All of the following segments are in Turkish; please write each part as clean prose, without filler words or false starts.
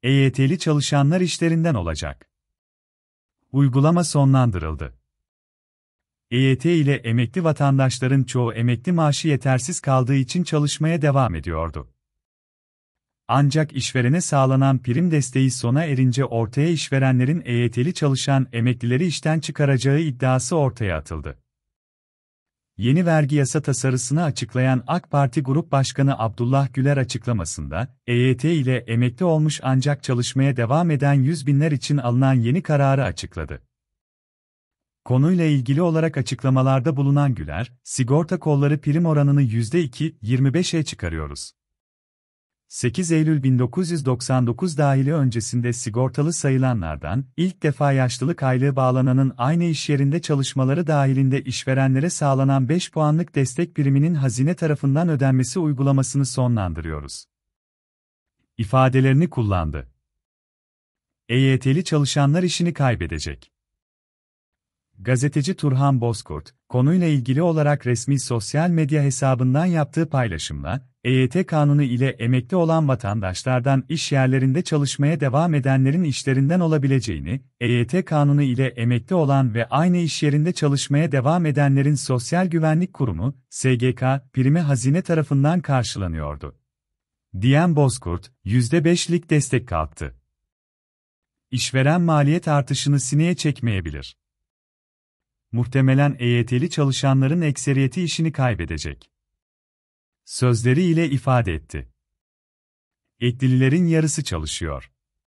EYT'li çalışanlar işlerinden olacak. Uygulama sonlandırıldı. EYT ile emekli vatandaşların çoğu emekli maaşı yetersiz kaldığı için çalışmaya devam ediyordu. Ancak işverene sağlanan prim desteği sona erince ortaya işverenlerin EYT'li çalışan emeklileri işten çıkaracağı iddiası ortaya atıldı. Yeni vergi yasa tasarısını açıklayan AK Parti Grup Başkanı Abdullah Güler açıklamasında, EYT ile emekli olmuş ancak çalışmaya devam eden yüz binler için alınan yeni kararı açıkladı. Konuyla ilgili olarak açıklamalarda bulunan Güler, sigorta kolları prim oranını %2,25'e çıkarıyoruz. 8 Eylül 1999 dahili öncesinde sigortalı sayılanlardan, ilk defa yaşlılık aylığı bağlananın aynı iş yerinde çalışmaları dahilinde işverenlere sağlanan 5 puanlık destek priminin hazine tarafından ödenmesi uygulamasını sonlandırıyoruz ifadelerini kullandı. EYT'li çalışanlar işini kaybedecek. Gazeteci Turhan Bozkurt, konuyla ilgili olarak resmi sosyal medya hesabından yaptığı paylaşımla, EYT kanunu ile emekli olan vatandaşlardan iş yerlerinde çalışmaya devam edenlerin işlerinden olabileceğini, EYT kanunu ile emekli olan ve aynı iş yerinde çalışmaya devam edenlerin Sosyal Güvenlik Kurumu, SGK, primi hazine tarafından karşılanıyordu diyen Bozkurt, %5'lik destek kalktı. İşveren maliyet artışını sineye çekmeyebilir. Muhtemelen EYT'li çalışanların ekseriyeti işini kaybedecek sözleriyle ifade etti. Eklilerin yarısı çalışıyor.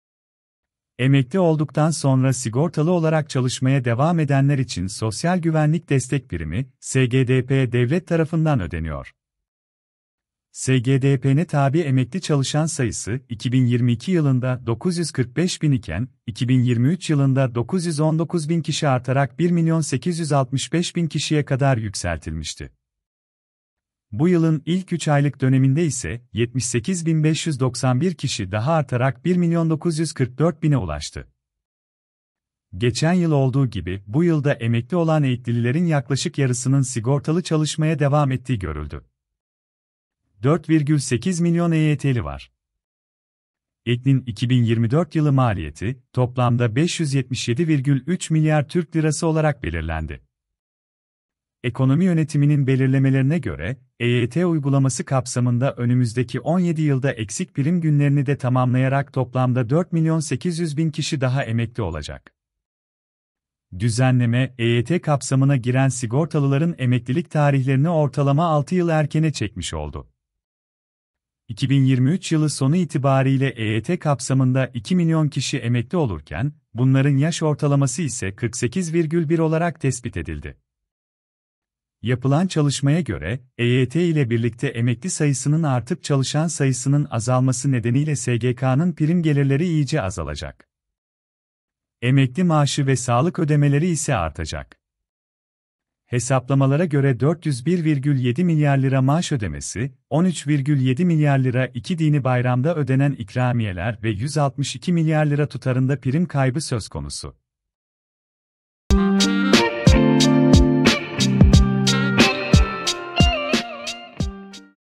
Emekli olduktan sonra sigortalı olarak çalışmaya devam edenler için Sosyal Güvenlik Destek Primi, SGDP devlet tarafından ödeniyor. SGDP'ne tabi emekli çalışan sayısı 2022 yılında 945 bin iken, 2023 yılında 919 bin kişi artarak 1.865.000 kişiye kadar yükseltilmişti. Bu yılın ilk 3 aylık döneminde ise 78.591 kişi daha artarak 1.944.000'e ulaştı. Geçen yıl olduğu gibi bu yılda emekli olan EYT'lilerin yaklaşık yarısının sigortalı çalışmaya devam ettiği görüldü. 4,8 milyon EYT'li var. EYT'nin 2024 yılı maliyeti toplamda 577,3 milyar Türk lirası olarak belirlendi. Ekonomi yönetiminin belirlemelerine göre, EYT uygulaması kapsamında önümüzdeki 17 yılda eksik prim günlerini de tamamlayarak toplamda 4.800.000 kişi daha emekli olacak. Düzenleme, EYT kapsamına giren sigortalıların emeklilik tarihlerini ortalama 6 yıl erkene çekmiş oldu. 2023 yılı sonu itibariyle EYT kapsamında 2 milyon kişi emekli olurken, bunların yaş ortalaması ise 48,1 olarak tespit edildi. Yapılan çalışmaya göre, EYT ile birlikte emekli sayısının artıp çalışan sayısının azalması nedeniyle SGK'nın prim gelirleri iyice azalacak. Emekli maaşı ve sağlık ödemeleri ise artacak. Hesaplamalara göre 401,7 milyar lira maaş ödemesi, 13,7 milyar lira iki dini bayramda ödenen ikramiyeler ve 162 milyar lira tutarında prim kaybı söz konusu.